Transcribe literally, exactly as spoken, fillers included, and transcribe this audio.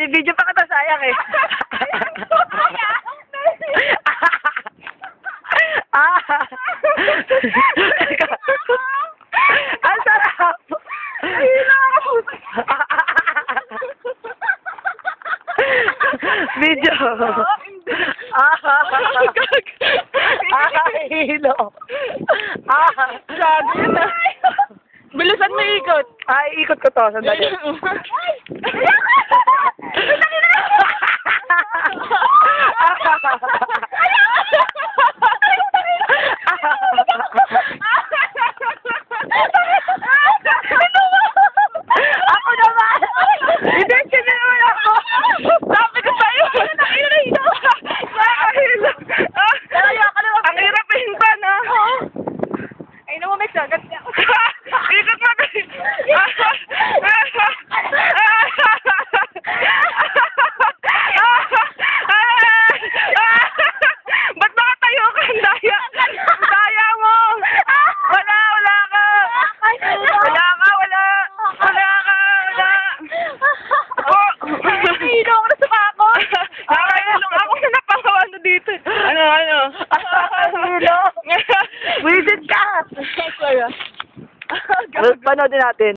Bibidyo pa kita sayang eh. Ah! Ang sarap! Video! Ah! Ah! Hilo! Ah! Grabe na. Bilisan mo ikot. Ay, ikot ko to. Sandali. Ako naman! Hindi, sinunod ako! Sabi ko sa'yo. Nakahilo. Nakahilo. Ang hirap hintan, ha? Ay, naman may sagat niya. Ikot mo. Ba't nakatayo ka? Ang daya. Ang daya mo. Wala, wala ka. Wala ka, wala. Wala ka, wala. Oh. Nakahilo ako na sa ako. Nakahilo ako na napangawa na dito. Ano, ano? Hilo! Wisit ka! Kaya. Panoodin natin.